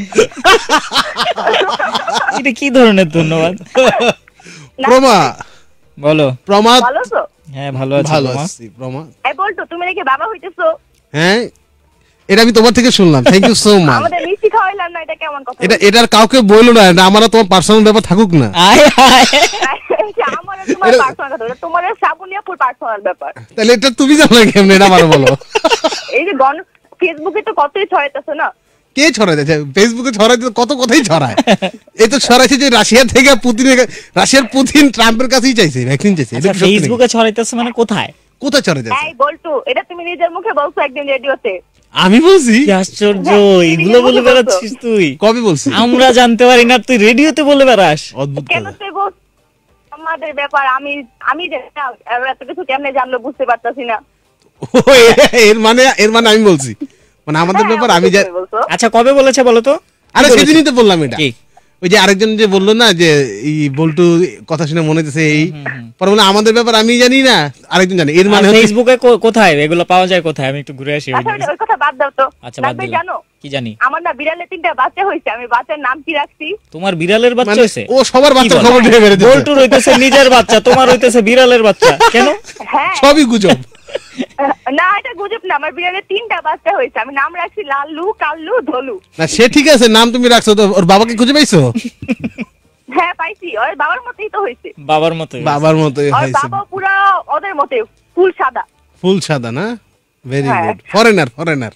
এটা কি ধরনের ধন্যবাদ? প্রোমা, বলো। প্রমা। ভালো তো? হ্যাঁ ভালো আছি ভালো তোমা। আছি প্রমা। এই বলতো তুমি নাকি বাবা হইতেছো? হ্যাঁ, এটা আমি তোমার থেকে শুনলাম। Thank you so much. আমাদের মিষ্টি খাওয়াইলাম না, এটা কেমন কথা? এটা এটার কাউকে বললো না, না আমার আর তোমার পার্সোনাল ব্যাপার থাকুক না। আয় আয়। এটা আমার আর তোমার এটা- পার্সোনাল কথা, এটা তোমার আর শ্রাবণীয়াপুর পার্সোনাল ব্যাপার। তাহলে এটা তুমি জানো না কেমন? এটা আমার বলো। এই যে গণ ফেসবুকে তো কতই ছড়াইতেছো না? কে ছড়ায় দিয়েছে? ফেসবুকে ছড়ায় দিতে কত কথাই ছড়ায়। এ তো ছড়াইছে যে রাশিয়া থেকে পুতিনের, রাশিয়ার পুতিন ট্রাম্পের কাছেই চাইছে ভ্যাকসিন চাইছে। এটা আচ্ছা, কি সত্যি নাকি? ফেসবুকে ছড়াইতেছে মানে কোথায়? কোথায় ছড়ায় দিয়েছে? এই বলতো, এটা তুমি নিজের মুখে বলছো একদিন রেডিওতে। আমি বলছি? কি আশ্চর্য, হ্যাঁ, এগুলো বলে বলছো। বেড়াচ্ছিস তুই? কবে বলছি? আমরা জানতে পারি না, তুই রেডিওতে বলে বেড়াস। অদ্ভুত কেন কথা। তুই বল? আমাদের ব্যাপার আমি আমি জানি না, এবার এত কিছু কেমনে জানলো বুঝতে পারতাছি না। ও, এ- এর মানে এর মানে আমি বলছি, মানে আমাদের হ্যাঁ, ব্যাপার আমি আমাকে যা। তুমি বলছো। আচ্ছা কবে বলেছে বলো তো? আরে কি বলেছে? সেদিনই তো বললাম এটা। কি? ওই যে আরেকজন যে বললো না যে এই বল্টু কথা শুনে মনে হচ্ছে এই পরে বলে আমাদের ব্যাপার আমি জানি না, আরেকজন জানে। এর আর মানে হচ্ছে ফেসবুকে কো- কোথায় এগুলো পাওয়া যায়? কোথায় আমি একটু ঘুরে আসি। ওই আচ্ছা জিনিস। ওই কথা বাদ দাও তো। আচ্ছা বাদ লাগবে দিলাম। জানো? কি জানি? আমার না বিড়ালে তিনটা বাচ্চা হয়েছে, আমি বাচ্চার নাম কি রাখছি? তোমার বিড়ালের বাচ্চা মানে হয়েছে? ও সবার বাচ্চা বলো? খবর দিয়ে বেড়ে দিচ্ছে। বল্টুর হইতেছে নিজের বাচ্চা, তোমার হইতেছে বিড়ালের বাচ্চা। কেন? হ্যাঁ, সবই গুজব। না এটা গুজব না, আমার বিড়ালে তিনটা বাচ্চা হয়েছে, আমি নাম রাখছি লাল্লু, কাল্লু, ধলু। না সে ঠিক আছে, নাম তুমি রাখছো তো, ওর বাবাকে খুঁজে পাইছো? হ্যাঁ পাইছি, ওর বাবার মতোই তো হয়েছে। বাবার মতো বাবার মতোই ওর হয়েছে। বাবা পুরা ওদের মতে ফুল সাদা। ফুল সাদা না? ভেরি হ্যাঁ। গুড। ফরেনার ফরেনার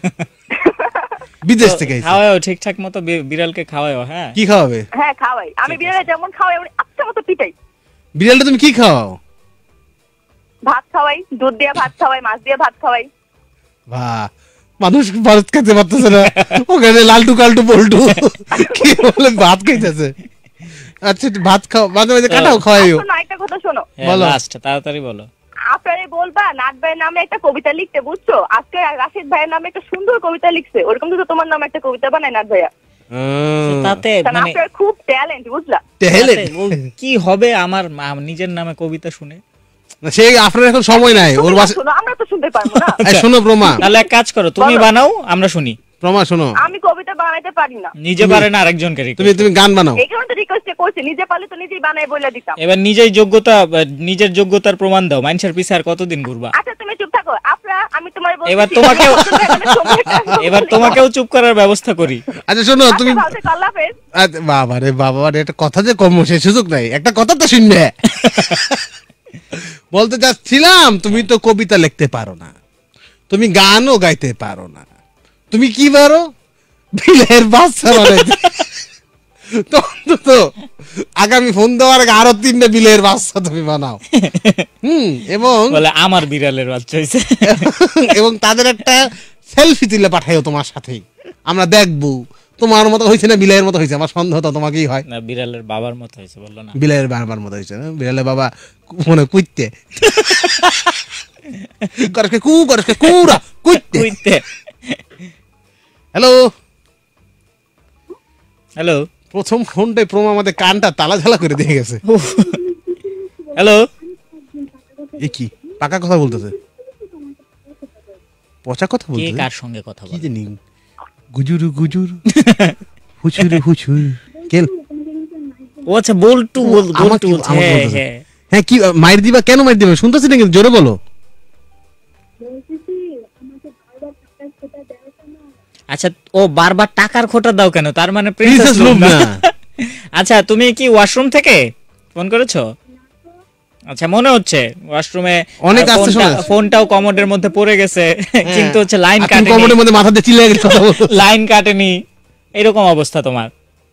বিদেশ থেকে এসেছে। খাওয়াও ঠিকঠাক মতো বি- বিড়ালকে খাওয়াও। হ্যাঁ, কি খাওয়াবে? হ্যাঁ খাওয়াই, আমি বিড়ালে যেমন খাওয়াই এমন আচ্ছা মতো পিটাই। বিড়ালটা তুমি কি খাওয়াও? ভাত খাওয়াই, দুধ দিয়ে ভাত খাওয়াই, মাছ দিয়ে ভাত খাওয়াই। বাহ, মানুষ ভাত খেতে পারতেছে না, ওখানে লালটু কালটু পল্টু কি বলে ভাত খাইতেছে। আচ্ছা একটু ভাত খাও, মাঝে মাঝে কাটাও খাওয়াইও। শোনো একটা কথা শোনো, বলো। লাস্ট তাড়াতাড়ি বলো। আপনারে বলবা নাট ভাইয়ের নামে একটা কবিতা লিখতে, বুঝছো? আজকে রাশিদ ভাইয়ের নামে একটা সুন্দর কবিতা লিখছে, ওরকম তো তোমার নামে একটা কবিতা বানায় নাট ভাইয়া। আহ, তাতে কারণ মানে আপনার খুব ট্যালেন্ট, বুঝলা? talented। তাতে ও কি হবে আমার মা- নিজের নামে কবিতা শুনে? না, সে আপনার এখন সময় নাই ওর তুমি বাসা। শোনো, আমরা তো শুনতে পারবো না। এই শোনো প্রমা, তাহলে এক কাজ করো, তুমি বলো। বানাও, আমরা শুনি। প্রমা শোনো, আমি কবিতা বানাইতে পারি না, নিজে পারে না আরেকজনকে request তুমি তুমি গান বানাও। এই কারণে তো রিকোয়েস্ট করছি, নিজে পারলে তো নিজেই বানাই বলে দিতাম। এবার নিজেই যোগ্যতা নিজের যোগ্যতার প্রমাণ দাও, মানুষের পিছে আর কতদিন ঘুরবা? আচ্ছা তুমি চুপ থাকো, আপনারা আমি তোমার এবার তোমাকেও- এবার তোমাকেও চুপ করার ব্যবস্থা করি। আচ্ছা শোনো তুমি, আল্লাহ হাফেজ। আচ্ছা, বাবা রে বাবা রে, একটা কথা যে কম সে সুযোগ নাই, একটা কথা তো শুনবে। বলতে চাচ্ছিলাম তুমি তো কবিতা লিখতে পারো না, তুমি গানও গাইতে পারো না, তুমি কি পারো? বিলের বাচ্চা বানাইতে। তো অন্তত আগামী ফোন দেওয়ার আগে আরো তিনটা বিলের বাচ্চা তুমি বানাও। হুম, এবং বলে আমার বিড়ালের বাচ্চা হয়েছে। এবং তাদের একটা সেলফি তুলে পাঠাইও তোমার সাথেই, আমরা দেখবো তোমার মতো হয়েছে না বিলের মতো হয়েছে। আমার সন্দেহ তো তোমাকেই হয়, না, বিড়ালের বাবার মতো হয়েছে বললো না। বিলের বাবার মতো হয়েছে না? বিড়ালের বাবা মনে কুইতে করকে কু করকে কুরা কুইতে। কুইতে। হ্যালো, হ্যালো প্রথম ফোনটাই প্রমা আমাদের কানটা তালা ঝালা করে দিয়ে গেছে। হ্যালো, এ কি পাকা কথা বলতেছে, পচা কথা কে বলতেছে, কার সঙ্গে কথা কি বলে? জানি গুজুরু গুজুর হুচুরু হুচুর কেল। ও আচ্ছা, বল্টু বল- আমাকে- বল্টু বলছে। আমাকে হ্যাঁ, বলতেছে। হ্যাঁ। হ্যাঁ কি মাইর দিবা, কেন মাইর দিবা শুনতেছি না কিন্তু, জোরে বলো। আচ্ছা, ও বারবার টাকার খোটা দাও কেন? তার মানে প্রিন্সেস প্রিন্সেস লুবনা। লুবনা। আচ্ছা, তুমি কি ওয়াশরুম থেকে ফোন করেছো? আচ্ছা, মনে হচ্ছে ওয়াশরুমে অনেক আস্তে শোনা যাচ্ছে। ফোনটাও কমোডের মধ্যে পড়ে গেছে, কিন্তু হচ্ছে লাইন আর তুমি কাটেনি, কমেন্টের মধ্যে মাথা দিয়ে চিল্লায় গেলে কথা বলো। লাইন কাটেনি, এরকম অবস্থা তোমার।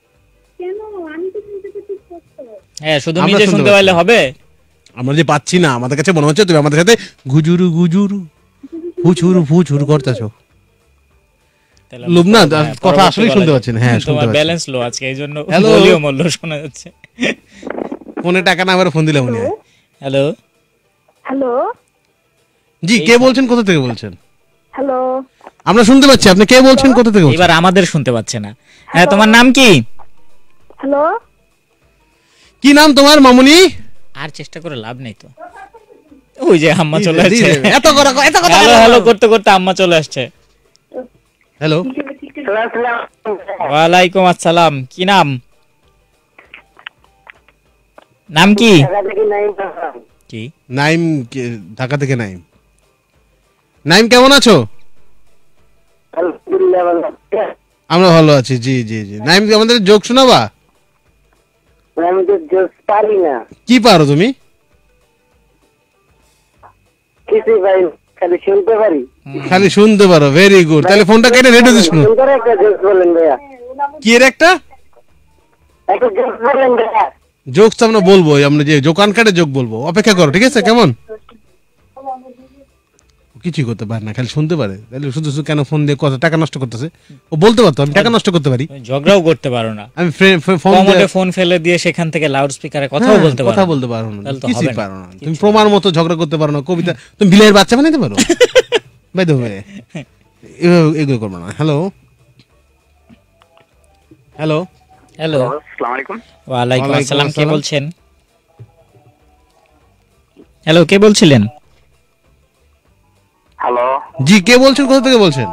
হ্যাঁ, শুধু আমরা নিজে শুনতে শুনতে পারলে পাচ্ছি। হবে? আমরা যে পাচ্ছি না, আমাদের কাছে মনে হচ্ছে তুমি আমাদের সাথে গুজুরু গুজুরু হুচুরু ফুচুরু করতেছো। তাহলে লুবনা, হ্যাঁ, কথা পরবর্তী আসলেই বলা শুনতে যাবে। পাচ্ছেন, হ্যাঁ, শুনতে তোমার পাচ্ছি। ব্যালেন্স লো আজকে, এই জন্য Hello? বলিও মল্ল শোনা যাচ্ছে। ফোনে টাকা না আবার ফোন দিলাম উনি। হ্যালো, হ্যালো জি, কে বলছেন, কোথা থেকে বলছেন? হ্যালো আমরা শুনতে পাচ্ছি, আপনি কে বলছেন, কোথা থেকে বলছেন? এবার আমাদের শুনতে পাচ্ছে না। হ্যাঁ, তোমার নাম কি? হ্যালো কি নাম তোমার মামুনি? আর চেষ্টা করে লাভ নেই তো, ওই যে আম্মা চলে জি, আসছে। জি, এত কথা এত কথা হ্যালো হ্যালো করতে করতে আম্মা চলে আসছে। হ্যালো, ওয়ালাইকুম আসসালাম, কি নাম? নাম কি? কি নাইম, কে- ঢাকা থেকে নাইম। নাইম কেমন আছো? আমরা ভালো আছি, জি জি জি। নাইম, আমাদের জোক শোনাবা? আমি তো জোস পারি না, কি পারো তুমি? কিছুই পারি না, খালি শুনতে পারি। খালি শুনতে পারো, ভেরি গুড। তাহলে ফোনটা কেটে রেডিওতে শুনো। সুন্দর একটা জোস বলেন ভাইয়া, কি এর একটা একটা জোস বলেন ভাইয়া। জোক তো আমরা বলবো, আমরা যে দোকান কাটে জোক বলবো, অপেক্ষা করো, ঠিক আছে? কেমন? কিছুই করতে পারে না, খালি শুনতে পারে। তাহলে শুধু শুধু কেন ফোন দিয়ে কত টাকা নষ্ট করতেছে? ও বলতে পারতো আমি টাকা নষ্ট করতে পারি, তুমি ঝগড়াও করতে পারো না, আমি ফ্রে- ফ্রে- ফোন কমোডে দিয়ে- ফোন ফেলে দিয়ে সেখান থেকে লাউড স্পিকারে কথাও হ্যাঁ, বলতে পারো কথা না। বলতে পারো না, তাহলে তো কিছুই হবে না। পারো না। তুমি প্রমাণ মতো ঝগড়া করতে পারো না, কবিতা তুমি বিলের বাচ্চা বানাইতে পারো? বাই দ্য ওয়ে, এগুলো করবো না। হ্যালো হ্যালো, হ্যালো, আসসালামু আলাইকুম। ওয়ালাইকুম ওয়ালাইকুম আসসালাম, কে আসসালাম। বলছেন? হ্যালো, কে বলছিলেন? হ্যালো, জি, কে বলছেন, কোথা থেকে বলছেন?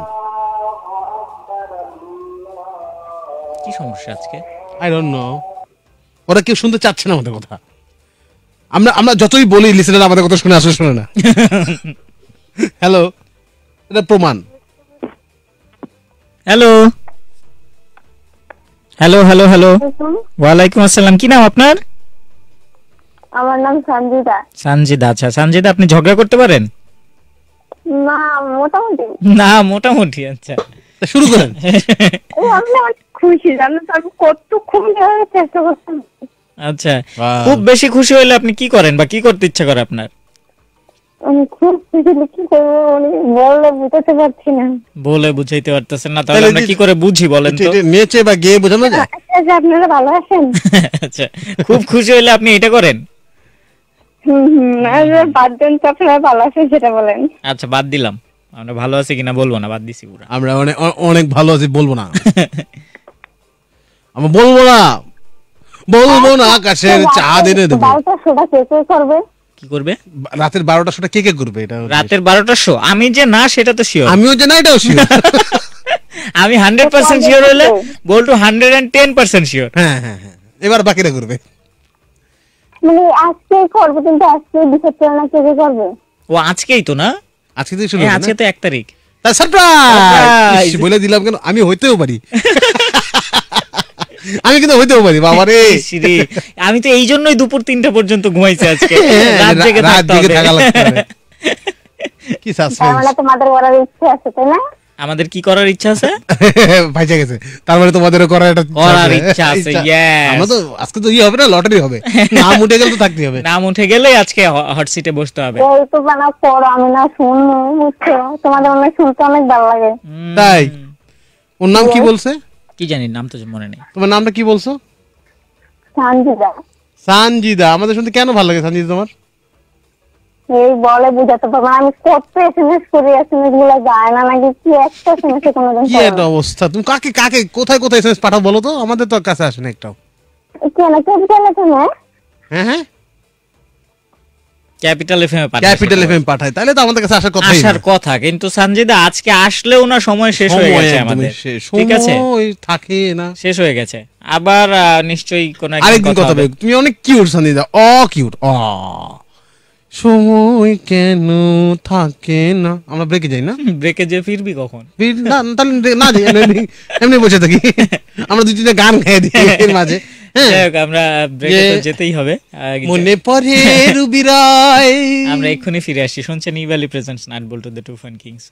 কি সমস্যা আজকে? আই ডোন্ট নো, ওরা কেউ শুনতে চাচ্ছে না আমাদের কথা। আমরা আমরা যতই বলি লিসেনার আমাদের কথা শুনে আসলে শুনে না। হ্যালো, এটা প্রমাণ। হ্যালো হ্যালো হ্যালো হ্যালো ওয়ালাইকুম আসসালাম, কি নাম আপনার? আমার নাম সঞ্জিতা। সঞ্জিদা, আচ্ছা সঞ্জিদা, আপনি ঝগড়া করতে পারেন? না, মোটামুটি। না মোটামুটি, আচ্ছা শুরু করেন। ও আমি অনেক খুশি, জানো তো আমি কতক্ষণ ধরে চেষ্টা করতাম। আচ্ছা, Wow. খুব বেশি খুশি হলে আপনি কি করেন বা কি করতে ইচ্ছা করে আপনার? আমি খুব খুশি, কি করবো আমি বলে বুঝতে পারছি না। বলে বুঝাইতে পারতেছেন না, তাহলে তাহলে আমরা যে- কি করে বুঝি বলেন তো? এটা নেচে বা গেয়ে বোঝানো যায়? আচ্ছা আচ্ছা, আপনারা ভালো আছেন? আচ্ছা, খুব খুশি হলে আপনি এটা করেন? হুম হুম, আর বাদ দেন তো, আপনারা ভালো আছেন সেটা বলেন। আচ্ছা বাদ দিলাম, আমরা ভালো আছি কিনা বলবো না, বাদ দিছি পুরো। আমরা অনেক অনেক ভালো আছি, বলবো না। আমরা বলবো না, বলবো না। আকাশের চাঁদ এনে দেবো। বারোটা সোটা কে কে করবে? কি করবে? রাতের বারোটা শোটা কে কে করবে? এটা হচ্ছে- রাতের বারোটার শো আমি যে না সেটা তো শিওর। আমিও যে না, এটাও শিওর। আমি হান্ড্রেড পার্সেন্ট শিওর হলে বলটু hundred and ten percent sure. হ্যাঁ হ্যাঁ হ্যাঁ, এবার বাকিরা করবে। মানে আজকে করবে, কিন্তু আজকে ডিসাইড করে না কে কে করবে। ও আজকেই তো না, আজকে থেকে শুরু এই হবে আজকে না? তো এক তারিখ। তা সারপ্রাইজ Surprise! বলে দিলাম কেন, আমি হইতেও পারি। আমি কিন্তু হইতেও পারি, বাবা রে। ইস রে, আমি তো এই জন্যই দুপুর তিনটা পর্যন্ত ঘুমাইছি আজকে, হ্যাঁ, রাত রা- জেগে রাত থাকতে জেগে হবে। থাকা লাগতে হবে। কি তার সাসপেন্স। মানে তোমাদের করার ইচ্ছে আছে তাই না? আমাদের কি করার ইচ্ছা আছে? ভাইজা গেছে, তার মানে তোমাদেরও করার একটা করার ইচ্ছা আছে, yes. আমরা তো আজকে তো ইয়ে হবে না, লটারি হবে, নাম উঠে গেলে তো থাকতে হবে। নাম উঠে গেলে আজকে হট সিটে বসতে হবে। এই তো বানা করো, আমি না শুনবো, বুঝছো? তোমাদের অনেক শুনতে অনেক ভালো লাগে। হুম, তাই ওর নাম কি বলছে? কি জানি, নাম তো মনে নেই। তোমার নামটা কি বলছো? সঞ্জিতা। সানজিদা। আমাদের শুনতে কেন ভালো লাগে সানজিদা তোমার? এই বলে বুঝাতে পারবো না, আমি কত এসএমএস করি, এসএমএস গুলো যায় না নাকি, কি একটা এসএমএস এ কোনোদিন কি করে একটা না। অবস্থা, তুমি কাকে কাকে কোথায় কোথায় এসএমএস পাঠাও বলো তো, আমাদের তো কাছে আসে না একটাও। কেন ক্যাপিটাল এফএম এ? হ্যাঁ হ্যাঁ, ক্যাপিটাল এফএম এ ক্যাপিটাল এফএম পাঠায়, তাহলে তো আমাদের কাছে আসার কথা। আসার কথা, কিন্তু সঞ্জিদা আজকে আসলেও না সময় শেষ হয়ে গেছে আমাদের। ঠিক আছে, সময় থাকে না। শেষ হয়ে গেছে। আবার আহ, নিশ্চয়ই কোন একদিন আরেকদিন কথা হবে। তুমি অনেক কিউট সানজিদা, অ কিউট। অ সময় কেন থাকে না। আমরা ব্রেকে যাই না? ব্রেকে যে ফিরবি কখন? ফির- না তাহলে না যাই, এমনি এমনি বসে থাকি। আমরা দুই তিনটা গান গাই দিই এর মাঝে। হ্যাঁ, যাই হোক, আমরা ব্রেকে তো যে- যেতেই হবে। আহ, মনে পড়ে রুবি রায়। আমরা এক্ষুনি ফিরে আসছি। শুনছেন Evaly presents nut Boltu the two fun kings.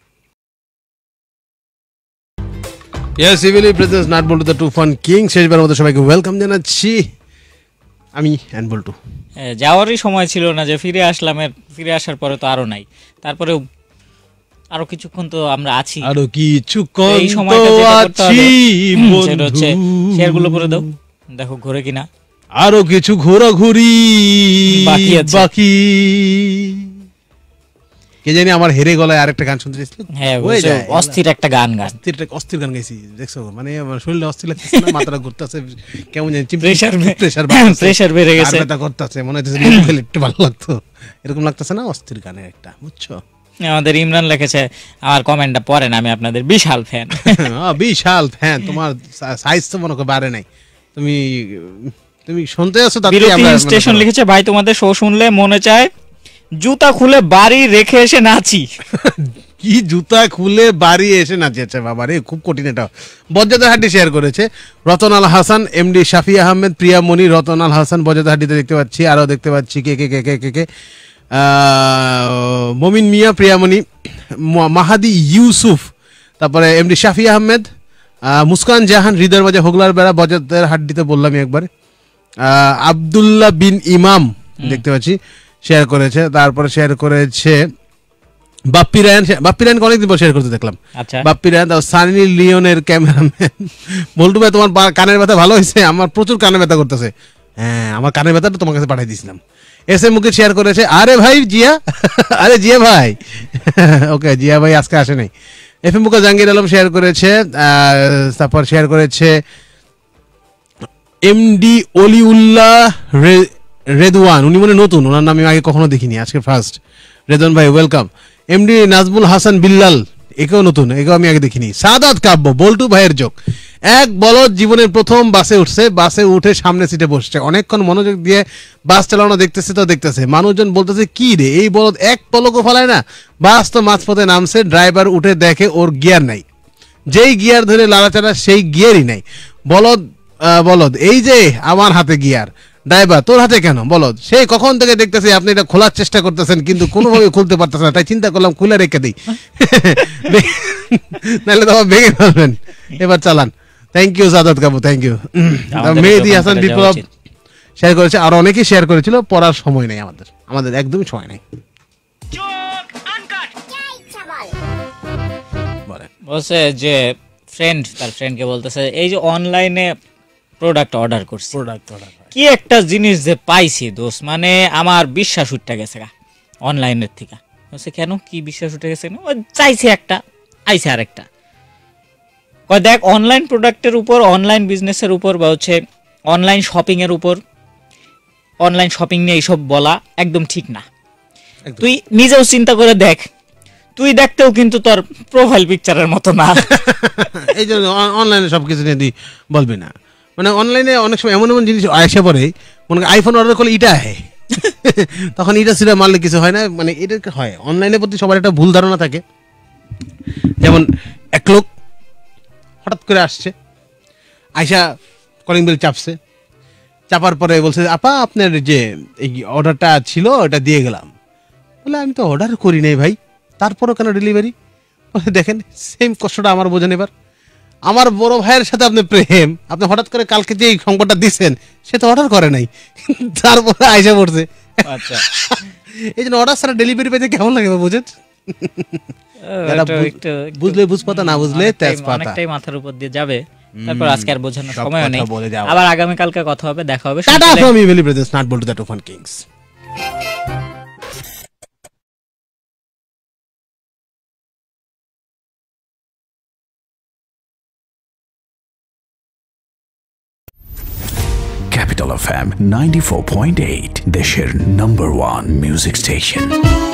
Yes, Civili Presents Not Boltu the Two Fun King। শেষবার মতো সবাইকে ওয়েলকাম জানাচ্ছি, আমি অ্যান্ড বল্টু। হ্যাঁ, যাওয়ারই সময় ছিল না, যে ফিরে আসলাম, এর ফিরে আসার পরে তো আরো নাই, তারপরে আরো কিছুক্ষণ তো আমরা আছি। আরো কিছু এই সময়টা যেটা করতে আছি হবে, হুম, সেটা হচ্ছে বন্ধু। শেয়ার গুলো করে দাও, দেখো ঘুরে কিনা। আরো কিছু ঘোরাঘুরি বাকি আছে। বাকি। কে জানি আমার হেরে গলায় আরেকটা গান শুনতে চাইছিল। হ্যাঁ, হয়ে বুঝছো, যায়। অস্থির একটা গান গান অস্থির একটা- অস্থির গান গাইছি, দেখছো? মানে আমার শরীরটা অস্থির লাগতেছে না, মাথাটা ঘুরতেছে, কেমন জানি Pressure বে- প্রেসার pressure বেড়ে গেছে। করতেছে, মনে হচ্ছে লেবু খেলে একটু ভালো লাগতো, এরকম লাগতেছে না? অস্থির গানের একটা, বুঝছো? আমাদের ইমরান লিখেছে, আমার কমেন্টটা পড়েন, আমি আপনাদের বিশাল ফ্যান। আহ, বিশাল ফ্যান। তোমার সাইজ তো মনে করো বাড়ে নাই, তুমি তুমি শুনতে আছো তাতে বিরতি আমরা মনে স্টেশন করো- লিখেছে, ভাই তোমাদের শো শুনলে মনে চায় জুতা খুলে বাড়ি রেখে এসে নাচি। কি জুতা খুলে বাড়ি এসে নাচেছে বাবা রে, খুব কঠিন এটা। বজ্জাতের হাড্ডি শেয়ার করেছে রতন আল হাসান, এমডি শাফি আহমেদ, প্রিয়ামণি, রতন আল হাসান বজ্জাতের হাড্ডিতে দেখতে পাচ্ছি। আরও দেখতে পাচ্ছি কে কে কে কে কে কে আহ, মমিন মিয়া, প্রিয়ামণি, মা- মাহাদি ইউসুফ, তারপরে এমডি শাফি আহমেদ, আহ, মুস্কান জাহান, হৃদয়ের মাঝে হোগলার বেড়া, বজ্জাতের হাড্ডিতে বললামই একবারে। আহ, আব্দুল্লাহ বিন ইমাম দেখতে পাচ্ছি শেয়ার করেছে। তারপরে শেয়ার করেছে বাপ্পি রায়ন। বাপ্পি রায়নকে অনেকদিন পর শেয়ার করতে দেখলাম। আচ্ছা, বাপ্পি রায়ন, তারপর সানি লিওনের ক্যামেরাম্যান। বল্টু ভাই তোমার বা- কানের ব্যথা ভালো হয়েছে? আমার প্রচুর কানের ব্যথা করতেছে। হ্যাঁ, আমার কানের ব্যথাটা তোমার কাছে পাঠিয়ে দিয়েছিলাম। এস এম মুকে শেয়ার করেছে, আরে ভাই জিয়া, আরে জিয়া ভাই। ওকে, জিয়া ভাই আজকে আসে নাই। এফ এম মুকা জাহাঙ্গীর আলম শেয়ার করেছে। আহ, তারপর শেয়ার করেছে এমডি অলিউল্লাহ রে- রেদওয়ান, উনি মনে নতুন, ওনার নাম আমি আগে কখনো দেখিনি, আজকে ফার্স্ট। রেদওয়ান ভাই ওয়েলকাম। এমডি নাজমুল হাসান বিল্লাল, একেও নতুন, একেও আমি আগে দেখিনি। সাদাত কাব্য, বল্টু ভাইয়ের যোগ। এক বলদ জীবনের প্রথম বাসে উঠছে, বাসে উঠে সামনে সিটে বসছে, অনেকক্ষণ মনোযোগ দিয়ে বাস চালানো দেখতেছে তো দেখতেছে। মানুষজন বলতেছে কি রে এই বলদ এক পলকও ফলায় না। বাস তো মাঝপথে নামছে, ড্রাইভার উঠে দেখে ওর গিয়ার নাই, যেই গিয়ার ধরে লাড়াচাড়া সেই গিয়ারই নাই। বলদ আহ, বলদ এই যে আমার হাতে গিয়ার, ড্রাইভার তোর হাতে কেন বলদ, সেই কখন থেকে দেখতেছি আপনি এটা খোলার চেষ্টা করতেছেন কিন্তু কোনোভাবে খুলতে পারতেছেন না, তাই চিন্তা করলাম খুলে রেখে দিই, নাহলে তো আবার ভেঙে ফেলবেন। এবার চালান। থ্যাংক ইউ সাদাত কাবু, থ্যাংক ইউ। আমাদের মেহেদি দোকান হাসান থেকে বিপ্লব যাওয়া উচিত। শেয়ার করেছে, আর অনেকেই শেয়ার করেছিল, পড়ার সময় নেই আমাদের, আমাদের একদমই সময় নেই। বলেন। বলছে যে ফ্রেন্ড তার ফ্রেন্ডকে বলতেছে এই যে অনলাইনে প্রোডাক্ট অর্ডার করছি, প্রোডাক্ট অর্ডার কি একটা জিনিস যে পাইছি দোষ, মানে আমার বিশ্বাস উঠে গেছে গা অনলাইনের থেকে। বলছে কেন, কি বিশ্বাস উঠে গেছে? ও চাইছে একটা, আইছে আরেকটা। কয় দেখ অনলাইন প্রোডাক্টের উপর, অনলাইন বিজনেসের উপর বা হচ্ছে অনলাইন শপিং এর উপর, অনলাইন শপিং নিয়ে এইসব বলা একদম ঠিক না। তুই নিজেও চিন্তা করে দেখ, তুই দেখতেও কিন্তু তোর প্রোফাইল পিকচারের মতো না। এই জন্য অনলাইনে সবকিছু নিয়ে তুই বলবি না, মানে অনলাইনে অনেক সময় এমন এমন জিনিস আসে পড়ে, মনে আইফোন অর্ডার করলে ইটা আহে, তখন ইটা সিটা মারলে কিছু হয় না, মানে এটা হয়। অনলাইনের প্রতি সবার একটা ভুল ধারণা থাকে। যেমন এক লোক হঠাৎ করে আসছে, আইসা কলিং বেল চাপছে, চাপার পরে বলছে আপা আপনার যে এই অর্ডারটা ছিল ওটা দিয়ে গেলাম। বলে আমি তো অর্ডার করি নাই ভাই, তারপরও কেন ডেলিভারি? বলে দেখেন সেম কষ্টটা আমার বোঝেন। এবার আমার বড় ভাইয়ের সাথে আপনি প্রেম, আপনি হঠাৎ করে কালকে যে এই সংবাদটা দিচ্ছেন সে তো অর্ডার করে নাই, তারপরে আইসা পড়ছে। আচ্ছা, এই জন্য অর্ডার ছাড়া ডেলিভারি পেতে কেমন লাগে বুঝেন? যারা এটা বুঝ- একটু বুঝলে বুঝপাতা, না বুঝলে অনেকটাই- তেজপাতা। অনেকটাই মাথার উপর দিয়ে যাবে। তারপর আজকে আর বোঝানোর সব সময় কথা নেই, বলে যাওয়া। আবার আগামী কালকে কথা হবে, দেখা হবে। টাটা সকালে- from Evely Brothers, not Bolt to the Tufan Kings. Capital F M ninety-four point eight, দেশের number one music station.